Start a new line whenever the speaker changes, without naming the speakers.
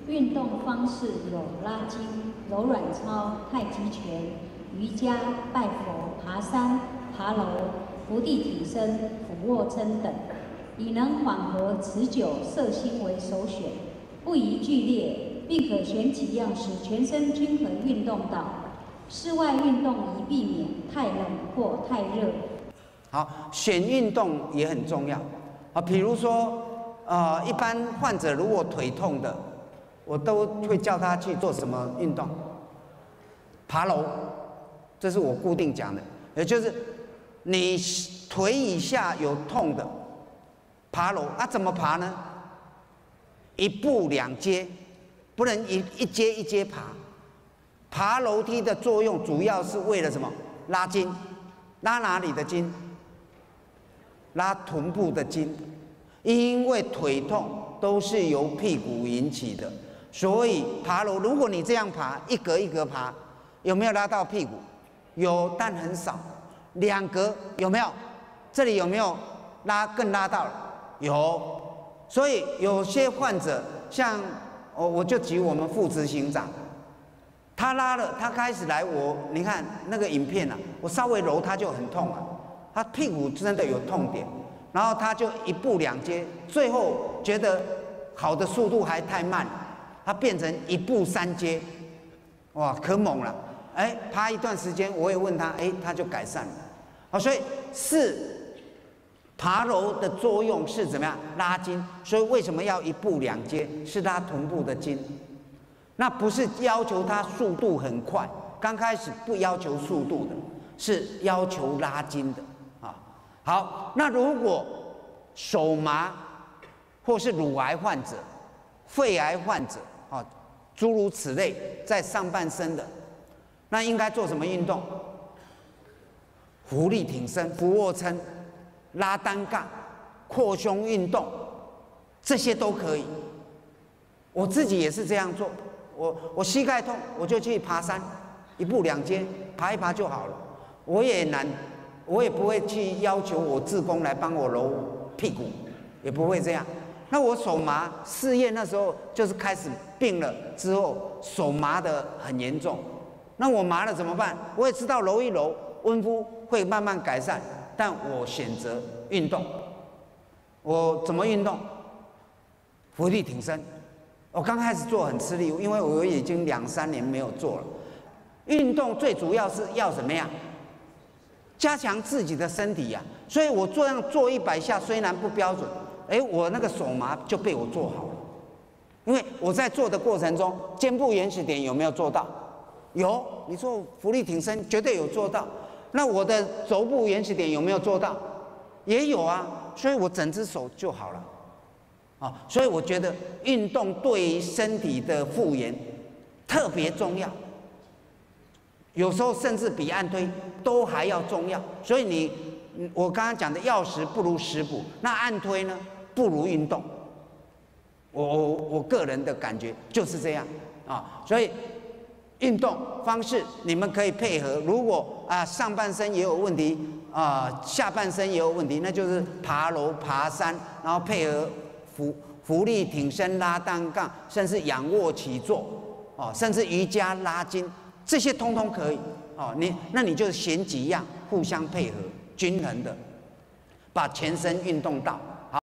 运动方式有拉筋、柔软操、太极拳、瑜伽、拜佛、爬山、爬楼、伏地挺身、俯卧撑等，以能缓和持久摄心为首选，不宜剧烈，并可选几样使全身均衡运动到。室外运动宜避免太冷或太热。
好，选运动也很重要啊。比如说，一般患者如果腿痛的，我都会叫他去做什么运动？爬楼，这是我固定讲的，也就是你腿以下有痛的，爬楼啊，怎么爬呢？一步两阶，不能一阶一阶爬。爬楼梯的作用主要是为了什么？拉筋，拉哪里的筋？拉臀部的筋，因为腿痛都是由屁股引起的，所以爬楼，如果你这样爬，一格一格爬，有没有拉到屁股？有，但很少。两格有没有？这里有没有更拉到了？有。所以有些患者，像我就举我们副执行长，他拉了，他开始来你看那个影片啊，我稍微揉他就很痛啊。他屁股真的有痛点，然后他就一步两阶，最后觉得好的速度还太慢，他变成一步三阶，哇，可猛了！哎，爬一段时间，我也问他，哎，他就改善了。好，所以爬楼的作用是怎么样？拉筋，所以为什么要一步两阶？是拉臀部的筋，那不是要求他速度很快，刚开始不要求速度的，是要求拉筋的。好，那如果手麻，或是乳癌患者、肺癌患者，诸如此类，在上半身的，那应该做什么运动？伏地挺身、俯卧撑、拉单杠、扩胸运动，这些都可以。我自己也是这样做。我膝盖痛，我就去爬山，一步两阶，爬一爬就好了。我也不会去要求我志工来帮我揉屁股，也不会这样。那我手麻，4月那时候就是开始病了之后，手麻得很严重。那我麻了怎么办？我也知道揉一揉，温敷会慢慢改善，但我选择运动。我怎么运动？伏地挺身。我刚开始做很吃力，因为我已经2、3年没有做了。运动最主要是要怎么样？加强自己的身体呀，所以我这样做100下虽然不标准，我那个手麻就被我做好了，因为我在做的过程中，肩部原始点有没有做到？有，你做伏地挺身绝对有做到。那我的肘部原始点有没有做到？也有啊，所以我整只手就好了。所以我觉得运动对于身体的复原特别重要。有时候甚至比按推都还要重要，所以我刚刚讲的药食不如食补，那按推呢不如运动。我个人的感觉就是这样所以运动方式你们可以配合。如果上半身也有问题下半身也有问题，那就是爬楼、爬山，然后配合伏地挺身、拉单杠，甚至仰卧起坐甚至瑜伽拉筋。这些通通可以那你就选几样互相配合，均衡的把全身运动到。